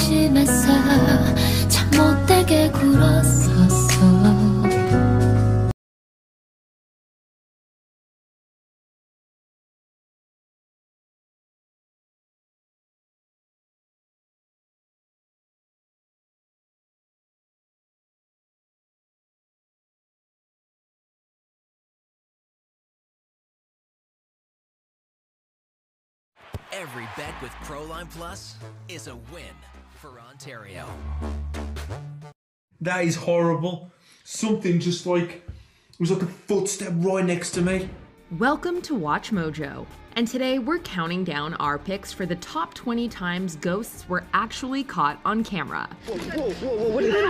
심했어. 참 못되게 굴었었어. Every bet with Proline Plus is a win for Ontario. That is horrible. Something just like, it was like a footstep right next to me. Welcome to Watch Mojo, and today we're counting down our picks for the top 20 times ghosts were actually caught on camera. Whoa, what is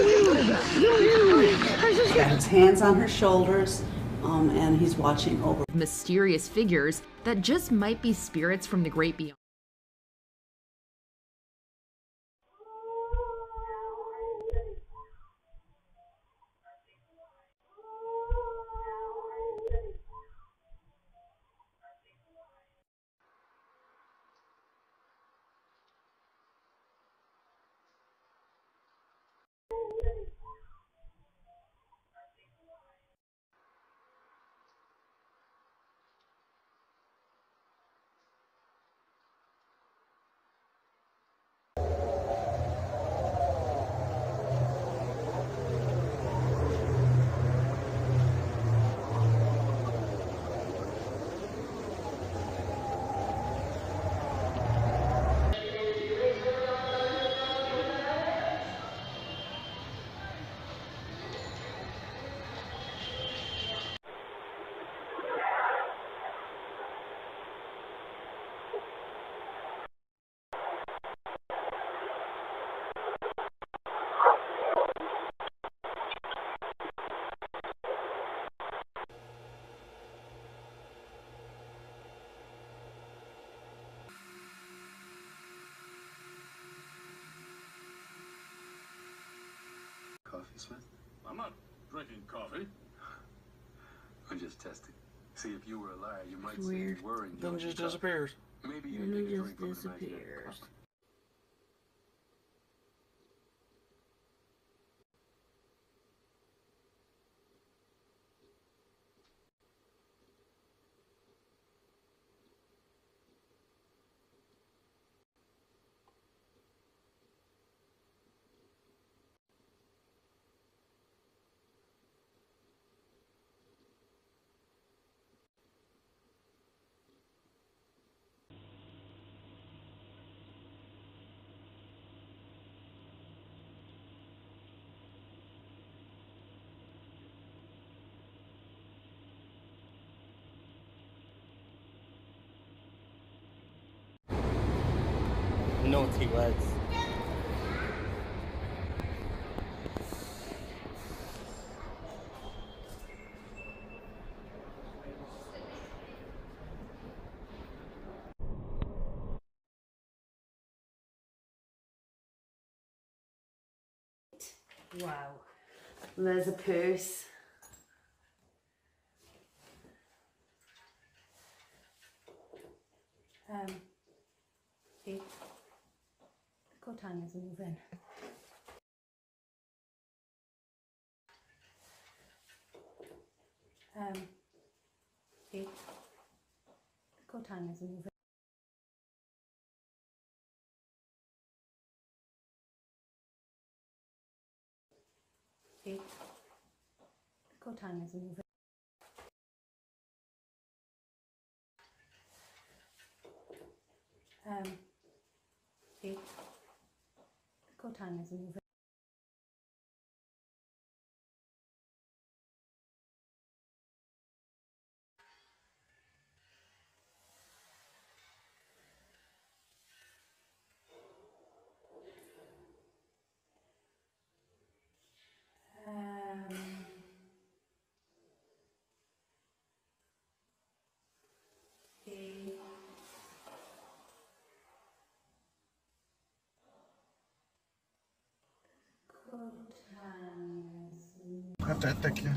that? Got his hands on her shoulders, and he's watching over. Mysterious figures that just might be spirits from the great beyond. Coffee, Smith? I'm not drinking coffee. I'm just testing. See, if you were a liar, you might say you were enjoying Then it just coffee. disappears. Maybe you Then it take a just drink from an imaginary disappears. cup. Naughty words. Wow. And there's a purse. Hey, the coat hangers are moving. Hey, the coat hangers are moving. Hey, the coat hangers are moving. Hey, the coat hangers are moving. Pathetic.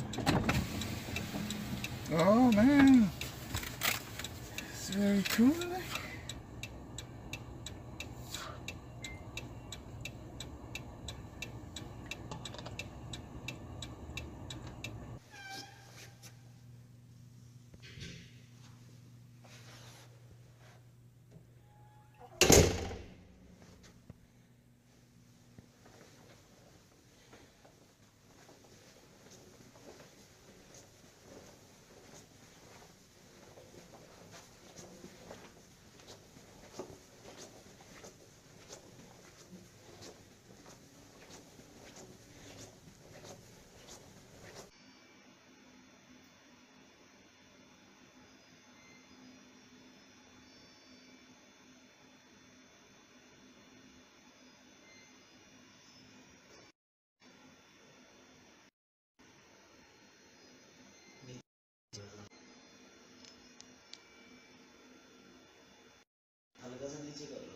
Oh man, it's very cool. 这个